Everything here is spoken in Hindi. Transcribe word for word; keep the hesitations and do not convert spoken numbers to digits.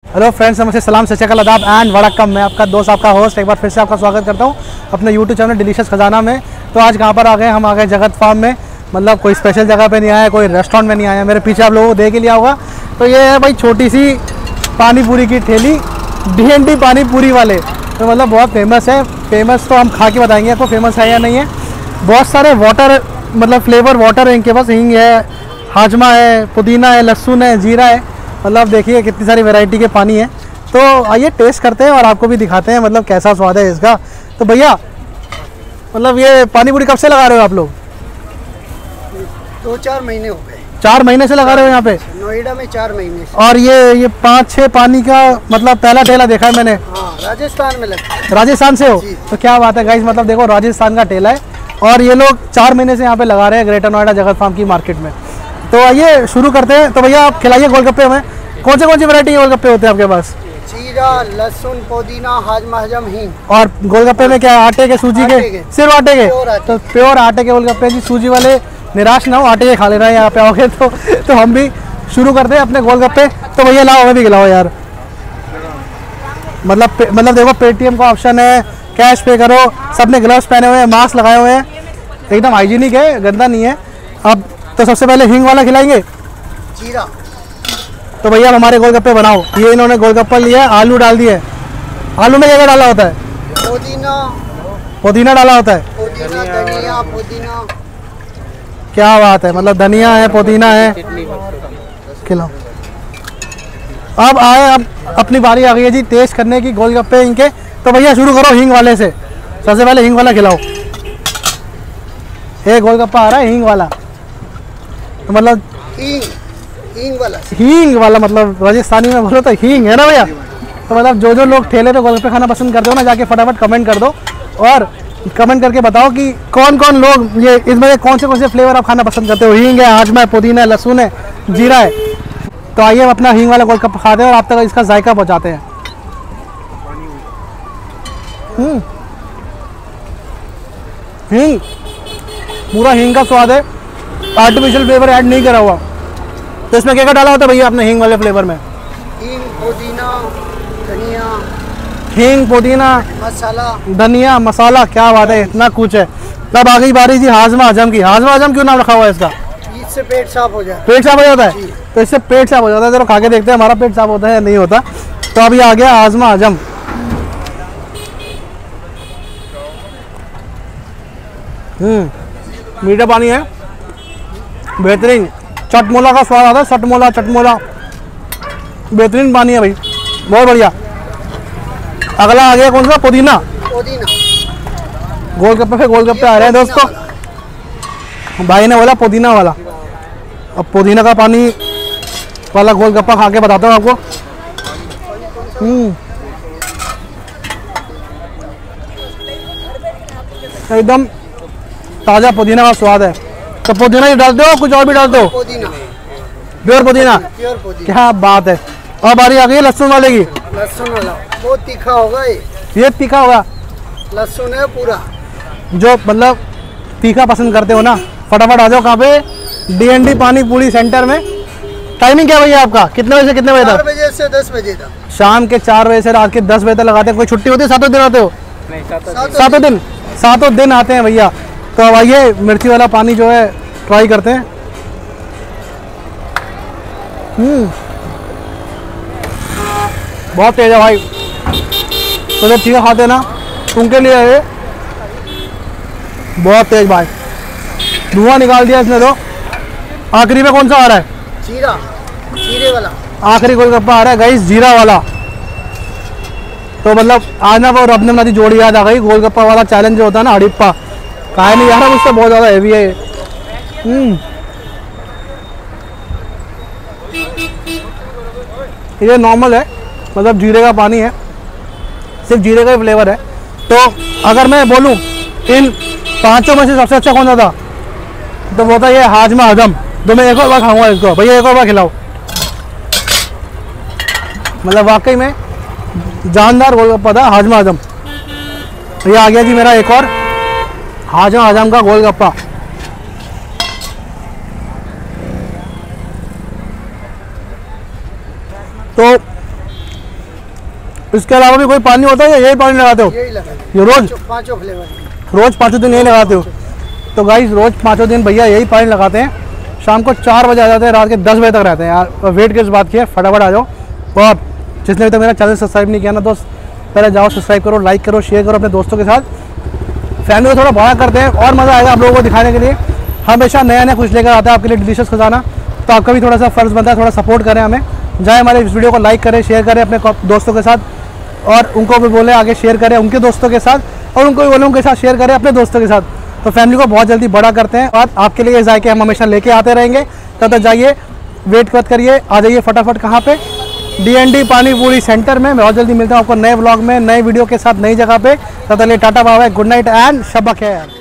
हेलो फ्रेंड्स, नमस्ते, सलाम, सत श्री अकाल, आदाब एंड वड़क्कम। मैं आपका दोस्त, आपका होस्ट एक बार फिर से आपका स्वागत करता हूं अपने यूट्यूब चैनल डिलीशियस खजाना में। तो आज कहां पर आ गए? हम आ गए जगत फार्म में। मतलब कोई स्पेशल जगह पे नहीं आया, कोई रेस्टोरेंट में नहीं आया। मेरे पीछे आप लोगों को देख ही लिया होगा। तो ये है भाई छोटी सी पानी पूरी की ठेली, डी एन डी पानी पूरी वाले। तो मतलब बहुत फेमस है। फेमस तो हम खा के बताएंगे आपको फेमस है या नहीं है। बहुत सारे वाटर, मतलब फ्लेवर वाटर है इनके पास। हींग है, हाजमा है, पुदीना है, लहसुन है, जीरा है। मतलब देखिए कितनी सारी वैरायटी के पानी है। तो आइए टेस्ट करते हैं और आपको भी दिखाते हैं मतलब कैसा स्वाद है इसका। तो भैया मतलब ये पानी पूरी कब से लगा रहे हो आप लोग? दो चार महीने हो गए। चार महीने से लगा रहे हो यहाँ पे? नोएडा में चार महीने से। और ये ये पाँच छः पानी का मतलब पहला ठेला देखा है मैंने। हाँ, राजस्थान में लगता है। राजस्थान से हो? तो क्या बात है गाइस, मतलब देखो राजस्थान का ठेला है और ये लोग चार महीने से यहाँ पे लगा रहे हैं ग्रेटर नोएडा जगत फार्म की मार्केट में। तो आइए शुरू करते हैं। तो भैया आप खिलाइए गोलगप्पे हमें। कौन से कौन सी वैरायटी के गोलगप्पे होते हैं आपके पास? जीरा, लहसुन, पुदीना, हाजमा, हजम, हींग। और गोलगप्पे में क्या है, आटे के, सूजी के? आटे के। सिर्फ आटे के? प्योर आटे। तो प्योर आटे के गोलगप्पे जी। सूजी वाले निराश ना हो, आटे के खा लेना है यहाँ पे आओगे तो। तो हम भी शुरू करते हैं अपने गोलगप्पे। तो भैया लाओ, हमें भी खिलाओ यार। मतलब मतलब देखो पेटीएम का ऑप्शन है, कैश पे करो। सबने ग्लव्स पहने हुए हैं, मास्क लगाए हुए हैं, एकदम हाइजीनिक है, गंदा नहीं है। अब तो सबसे पहले हींग वाला खिलाएंगे। जीरा। तो भैया हमारे गोलगप्पे बनाओ। ये इन्होंने गोलगप्पा लिया है, आलू डाल दिए। आलू में क्या क्या डाला होता है? पुदीना। पुदीना डाला होता है? पुदीना, धनिया, पुदीना। क्या बात है, मतलब धनिया है, पुदीना है। खिलाओ। अब आए, अब अपनी बारी आ गई है जी टेस्ट करने की गोलगप्पे इनके। तो भैया शुरू करो हींग वाले से। सबसे पहले हींग वाला खिलाओ। एक गोलगप्पा आ रहा है हींग वाला। तो मतलब हींग हींग वाला। हींग वाला मतलब राजस्थानी में बोलो तो हींग है ना भैया। तो मतलब जो जो लोग ठेले पे गोलगप्पे खाना पसंद करते हो ना, जाके फटाफट कमेंट कर दो और कमेंट करके बताओ कि कौन कौन लोग ये इसमें कौन से कौन से फ्लेवर आप खाना पसंद करते हो। हींग है, हाजमा है, पुदीना है, लहसुन है, जीरा है। तो आइए हम अपना हींग वाला गोलगप्पा खाते हैं और आप तक इसका जायका पहुँचाते हैं। हम्म हींग, पूरा हींग का स्वाद है, आर्टिफिशियल फ्लेवर ऐड नहीं करा हुआ। तो इसमें क्या क्या डाला होता है भैया आपने हींग वाले फ्लेवर में? हींग, पुदीना, धनिया, हींग, पुदीना, मसाला, धनिया, मसाला। क्या बात है, इतना कुछ है। तब आ गई बारी जी हाजमा आजम की। हाजमा आजम क्यों नाम रखा हुआ है इसका? इससे पेट साफ हो जाए। पेट साफ हो जाता है? तो इससे पेट साफ हो जाता है। चलो खा के देखते हैं हमारा पेट साफ होता है या नहीं होता। तो अभी आ गया हाजमा आजम। हम्म मीठा पानी है, बेहतरीन। चटमोला का स्वाद आता है, चटमोला चटमोला बेहतरीन पानी है भाई, बहुत बढ़िया। अगला आ गया कौन सा? पुदीना। पुदीना। गोलगप्पे पे गोलगप्पे आ रहे हैं दोस्तों। भाई ने बोला पुदीना वाला। अब पुदीना का पानी वाला गोलगप्पा खा के बताता हूँ आपको। हम्म एकदम ताज़ा पुदीना का स्वाद है। तो पुदीना ही डालते हो, कुछ और भी डालते हो? पुदीना, प्योर पुदीना। प्योर पुदीना। क्या बात है। और बारी आ गई लहसुन वाले की। लहसुन वाला बहुत तीखा होगा ये। ये तीखा होगा? लहसुन है पूरा। जो जो मतलब तीखा पसंद करते हो ना, फटाफट आ जाओ। कहाँ पे? डी एन डी पानी पूरी सेंटर में। टाइमिंग क्या भैया आपका? कितने बजे से कितने बजे चार तक? बजे से दस बजे तक। शाम के चार बजे से रात के दस बजे तक लगाते हैं। कोई छुट्टी होती है? सातों दिन आते हो? सातों दिन सातों दिन आते हैं भैया। तो अब आइए मिर्ची वाला पानी जो है ट्राई करते हैं। हम्म बहुत तेज है भाई। तो जब ठीक है खाते हैं ना, उनके लिए ये बहुत तेज भाई। धुआं निकाल दिया इसने। तो आखिरी में कौन सा आ रहा है? जीरा, जीरे वाला। आखिरी गोलगप्पा आ रहा है गाइस, जीरा वाला। तो मतलब आज ना वो रब ने बनाती जोड़ी याद आ गई। गोलगप्पा वाला चैलेंज जो होता है ना, हड़प्पा खाया नहीं जा रहा मुझसे, बहुत ज़्यादा हैवी है। हम्म ये नॉर्मल है, मतलब जीरे का पानी है, सिर्फ जीरे का ही फ्लेवर है। तो अगर मैं बोलूँ इन पांचों में से सबसे अच्छा कौन सा था, तो वो था ये हाजमा आजम। तो मैं एक और बार खाऊंगा इसको। भैया एक और बार खिलाओ। मतलब वाकई में जानदार गोलगप्पा था हाजमा आजम। ये आ गया जी मेरा एक और हाजमा आजम का गोलगप्पा। तो इसके अलावा भी कोई पानी होता है या यही पानी लगाते हो? यही लगाते ये रोज पाँचों- पाँचों फ्लेवर। रोज पाँचों दिन यही लगाते हो? तो गाइस रोज पाँचों दिन भैया यही पानी लगाते हैं। शाम को चार बजे आ जाते हैं, रात के दस बजे तक रहते हैं यार। वेट किस बात की है, फटाफट आ जाओ। और जिसने भी तो मेरा चैनल सब्सक्राइब नहीं किया ना दोस्त, पहले जाओ सब्सक्राइब करो, लाइक करो, शेयर करो अपने दोस्तों के साथ। फैमिली को थोड़ा बड़ा करते हैं और मज़ा आएगा आप लोगों को दिखाने के लिए। हमेशा नया नया कुछ लेकर आता है आपके लिए डिलीशियस खजाना। तो आपका भी थोड़ा सा फ़र्ज़ बनता है, थोड़ा सपोर्ट करें हमें। जाए हमारे इस वीडियो को लाइक करें, शेयर करें अपने दोस्तों के साथ, और उनको भी बोले आगे शेयर करें उनके दोस्तों के साथ, और उनको भी बोले उनके साथ शेयर करें अपने दोस्तों के साथ। तो फैमिली को बहुत जल्दी बड़ा करते हैं और आपके लिए जायके हम हमेशा लेके आते रहेंगे। तब तक जाइए, वेट मत करिए, आ जाइए फटाफट। कहाँ पे? डी एन डी पानी पूरी सेंटर में। बहुत जल्दी मिलता हूँ आपको नए व्लॉग में, नए वीडियो के साथ, नई जगह पे। तब तक tata bye bye, good night and शब बखैर।